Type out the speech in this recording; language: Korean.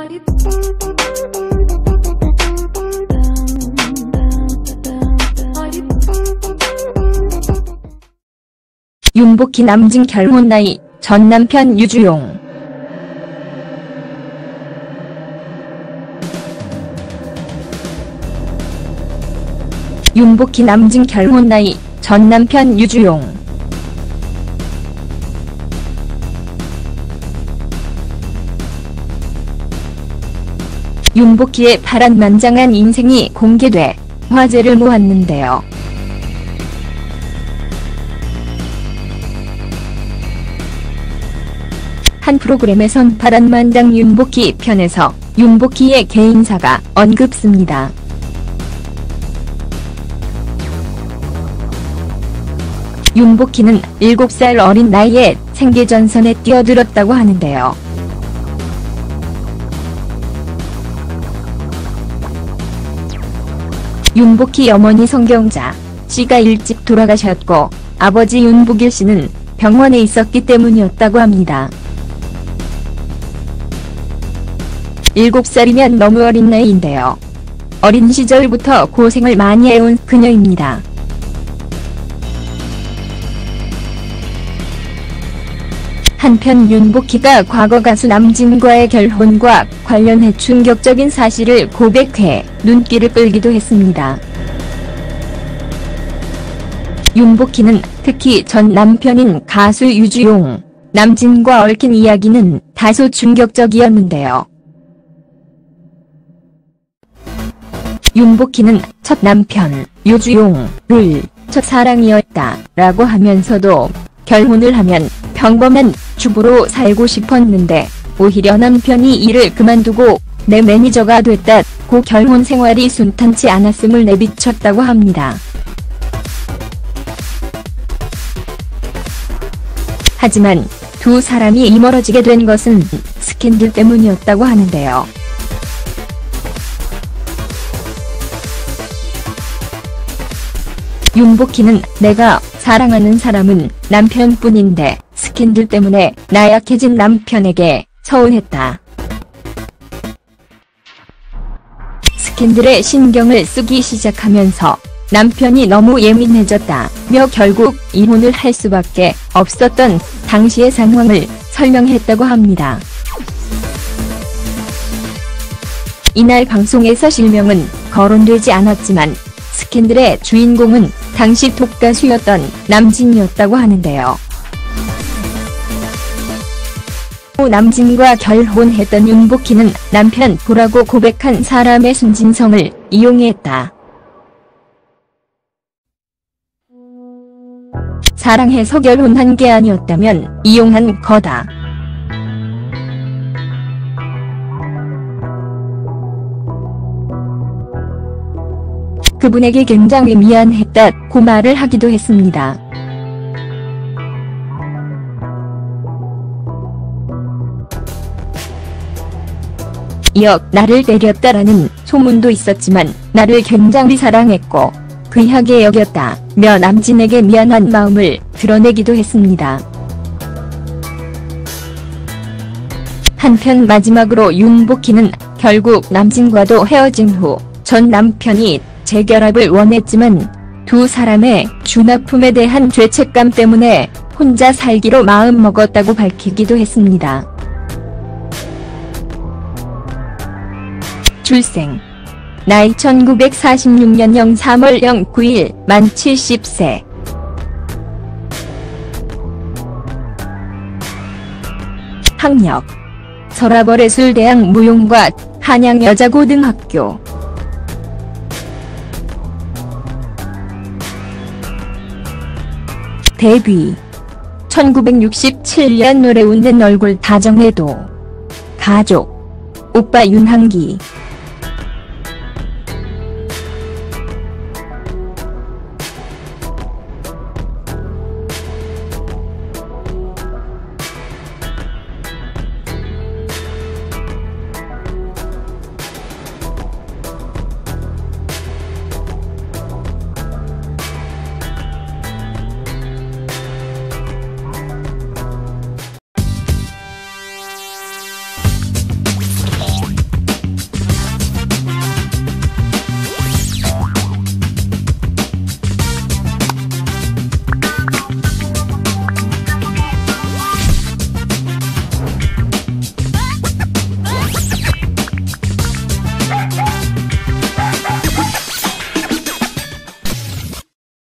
윤복희 남진 결혼 나이, 전 남편 유주용. 윤복희 남진 결혼 나이, 전 남편 유주용. 윤복희의 파란만장한 인생이 공개돼 화제를 모았는데요. 한 프로그램에선 파란만장 윤복희 편에서 윤복희의 개인사가 언급습니다. 윤복희는 7살 어린 나이에 생계전선에 뛰어들었다고 하는데요. 윤복희 어머니 성경자 씨가 일찍 돌아가셨고 아버지 윤복일 씨는 병원에 있었기 때문이었다고 합니다. 7살이면 너무 어린 나이인데요. 어린 시절부터 고생을 많이 해온 그녀입니다. 한편 윤복희가 과거 가수 남진과의 결혼과 관련해 충격적인 사실을 고백해 눈길을 끌기도 했습니다. 윤복희는 특히 전 남편인 가수 유주용, 남진과 얽힌 이야기는 다소 충격적이었는데요. 윤복희는 첫 남편, 유주용을 첫사랑이었다라고 하면서도 결혼을 하면 평범한 주부로 살고 싶었는데 오히려 남편이 일을 그만두고 내 매니저가 됐다고 결혼 생활이 순탄치 않았음을 내비쳤다고 합니다. 하지만 두 사람이 이멀어지게 된 것은 스캔들 때문이었다고 하는데요. 윤복희는 내가 사랑하는 사람은 남편뿐인데 스캔들 때문에 나약해진 남편에게 서운했다. 스캔들에 신경을 쓰기 시작하면서 남편이 너무 예민해졌다며 결국 이혼을 할 수밖에 없었던 당시의 상황을 설명했다고 합니다. 이날 방송에서 실명은 거론되지 않았지만 스캔들의 주인공은 당시 톱가수였던 남진이었다고 하는데요. 남진과 결혼했던 윤복희는 남편 보라고 고백한 사람의 순진성을 이용했다. 사랑해서 결혼한 게 아니었다면 이용한 거다. 그분에게 굉장히 미안했다고 말을 하기도 했습니다. 이어 나를 때렸다라는 소문도 있었지만 나를 굉장히 사랑했고 귀하게 여겼다며 남진에게 미안한 마음을 드러내기도 했습니다. 한편 마지막으로 윤복희는 결국 남진과도 헤어진 후 전 남편이 재결합을 원했지만 두 사람의 준아픔에 대한 죄책감 때문에 혼자 살기로 마음먹었다고 밝히기도 했습니다. 출생 나이 1946년 03월 09일 만 70세. 학력 서라벌예술대학 무용과 한양여자고등학교. 데뷔 1967년 노래 웃는 얼굴 다정해도 가족 오빠 윤한기.